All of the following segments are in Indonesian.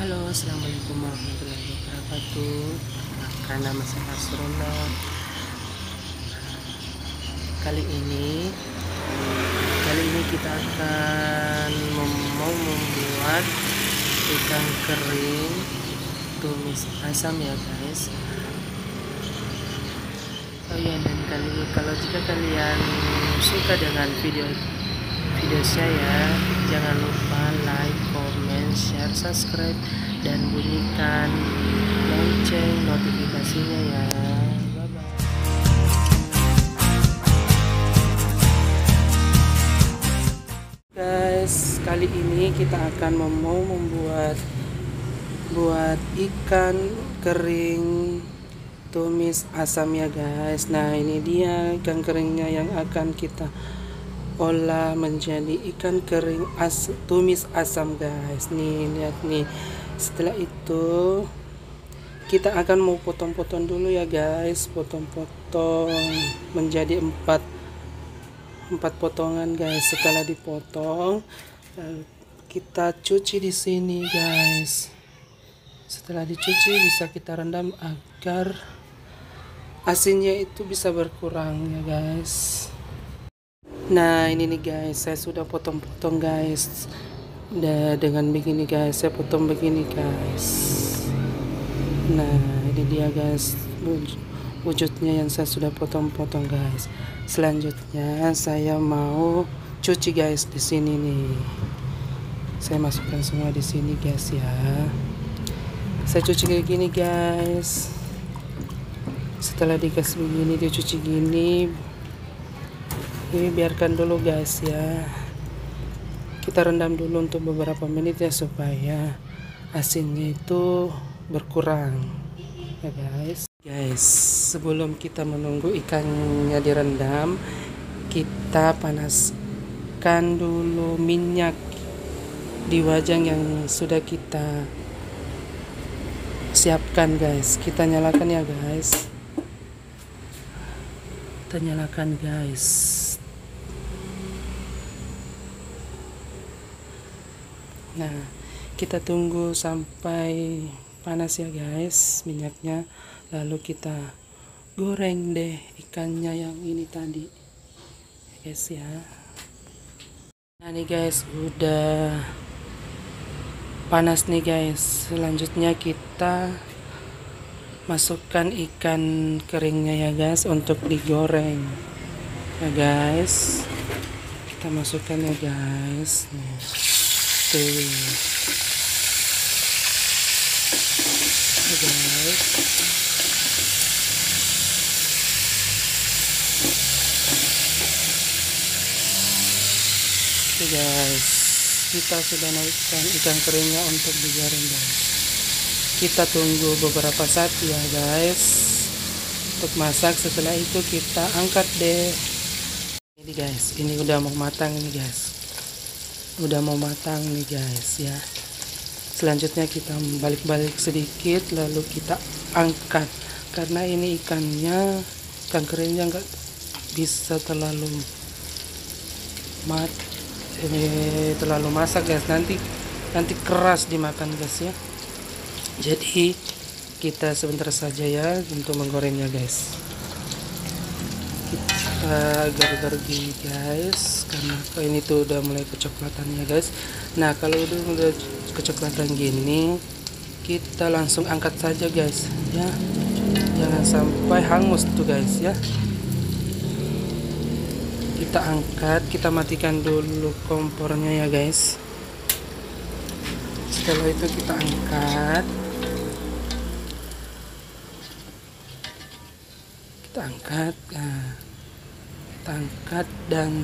Halo, assalamualaikum warahmatullahi wabarakatuh. Karena masak astronot. Kali ini kita akan mau membuat ikan kering tumis asam ya guys. Oh ya, dan kalau jika kalian suka dengan video saya, jangan lupa like, comment, share, subscribe, dan bunyikan lonceng notifikasinya ya. Bye bye. Guys, kali ini kita akan mau membuat ikan kering tumis asam ya guys. Nah, ini dia ikan keringnya yang akan kita olah menjadi ikan kering tumis asam guys. Nih, lihat nih. Setelah itu kita akan mau potong-potong dulu ya guys. Potong-potong menjadi empat potongan guys. Setelah dipotong, kita cuci di sini guys. Setelah dicuci bisa kita rendam agar asinnya itu bisa berkurang ya guys. Nah, ini nih guys, saya sudah potong-potong guys. Dengan begini guys, saya potong begini guys. Nah, ini dia guys wujudnya yang saya sudah potong-potong guys. Selanjutnya saya mau cuci guys di sini nih. Saya masukkan semua di sini guys ya. Saya cuci kayak gini guys. Setelah dikasih begini, dicuci gini. Ini biarkan dulu guys ya. Kita rendam dulu untuk beberapa menit ya, supaya asinnya itu berkurang ya guys. Sebelum kita menunggu ikannya direndam, kita panaskan dulu minyak di wajan yang sudah kita siapkan guys. Kita nyalakan ya guys. Kita nyalakan guys. Nah, kita tunggu sampai panas ya guys minyaknya. Lalu kita goreng deh ikannya yang ini tadi guys ya. Nah nih guys, udah panas nih guys. Selanjutnya kita masukkan ikan keringnya ya guys untuk digoreng ya guys. Kita masukkan ya guys. Nih. Tuh ya guys. Oke guys, kita sudah naikkan ikan keringnya untuk digoreng guys. Kita tunggu beberapa saat ya guys untuk masak. Setelah itu kita angkat deh. Ini guys, ini udah mau matang ini guys. Udah mau matang nih guys ya. Selanjutnya kita balik-balik sedikit lalu kita angkat, karena ini ikan keringnya nggak bisa terlalu masak guys, nanti keras dimakan guys ya. Jadi kita sebentar saja ya untuk menggorengnya guys. Kita agar gini guys, karena ini tuh udah mulai kecoklatan ya guys. Nah, kalau udah kecoklatan gini, kita langsung angkat saja guys ya. Jangan sampai hangus tuh guys ya. Kita angkat, kita matikan dulu kompornya ya guys. Setelah itu kita angkat. Nah, kita angkat dan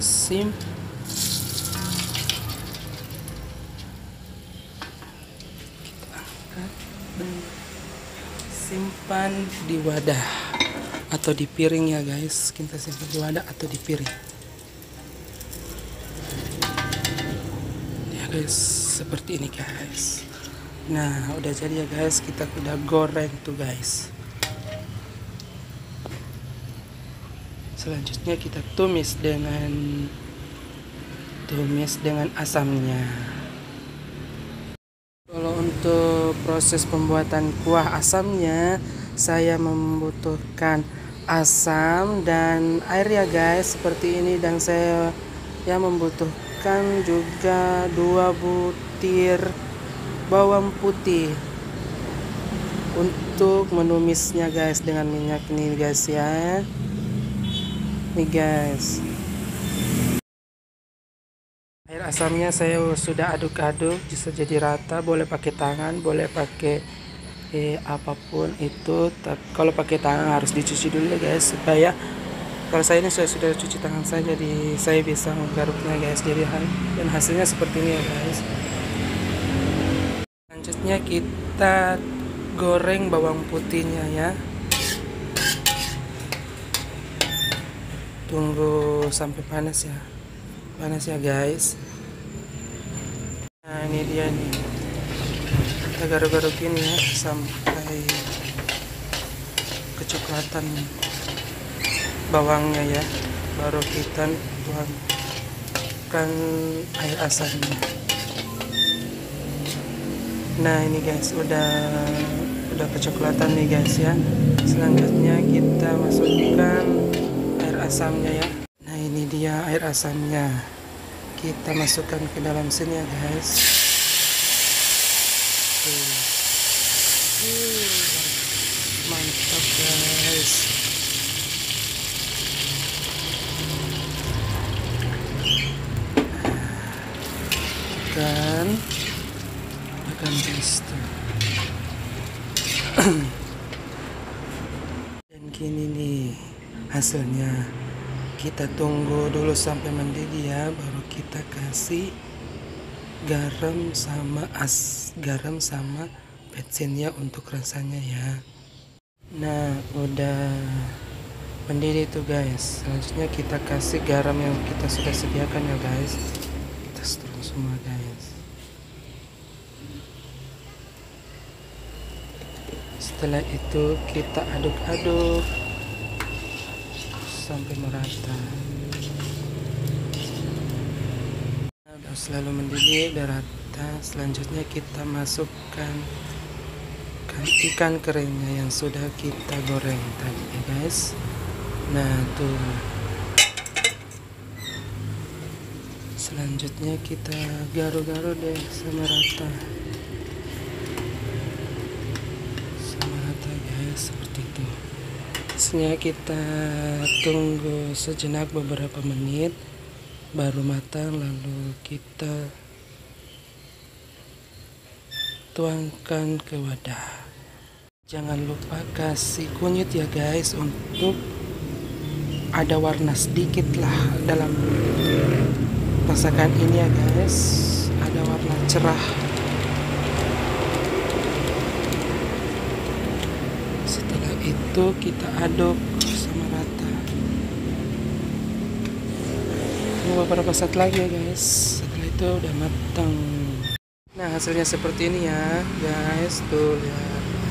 simpan di wadah atau di piring ya guys. Kita simpan di wadah atau di piring ya guys, seperti ini guys. Nah, udah jadi ya guys, kita udah goreng tuh guys. Selanjutnya kita tumis dengan asamnya. Kalau untuk untuk proses pembuatan kuah asamnya, saya membutuhkan asam dan air ya guys, seperti ini. Dan saya membutuhkan juga 2 butir bawang putih untuk menumisnya guys dengan minyak nih guys ya. Nih guys, air asamnya saya sudah aduk-aduk bisa jadi rata. Boleh pakai tangan, boleh pakai apapun itu. Tapi kalau pakai tangan harus dicuci dulu guys, supaya kalau saya ini sudah cuci tangan saya, jadi saya bisa menggaruknya guys. Jadi dan hasilnya seperti ini ya guys. Selanjutnya kita goreng bawang putihnya ya. Tunggu sampai panas ya guys. Nah ini dia nih, kita garuk-garukin ya sampai kecoklatan bawangnya ya, baru kita tuangkan air asamnya. Nah ini guys, udah kecoklatan nih guys ya. Selanjutnya kita masukkan air asamnya ya. Nah ini dia air asamnya, kita masukkan ke dalam sini ya guys. Mantap guys. Dan akan pasta. Dan gini nih hasilnya. Kita tunggu dulu sampai mendidih ya, baru kita kasih garam sama petsennya untuk rasanya ya. Nah udah mendidih tuh guys. Selanjutnya kita kasih garam yang kita sudah sediakan ya guys. Kita setruk semua guys. Setelah itu kita aduk-aduk sampai merata. Udah selalu mendidih, udah rata. Selanjutnya kita masukkan ikan keringnya yang sudah kita goreng tadi ya guys. Nah tuh, selanjutnya kita garuk-garuk deh sama rata guys, seperti itu. Selanjutnya kita tunggu sejenak beberapa menit baru matang, lalu kita tuangkan ke wadah. Jangan lupa kasih kunyit ya guys, untuk ada warna sedikit lah dalam masakan ini ya guys, ada warna cerah. Setelah itu kita aduk sama rata. Tunggu beberapa saat lagi ya guys. Setelah itu udah matang. Nah hasilnya seperti ini ya guys, tuh ya.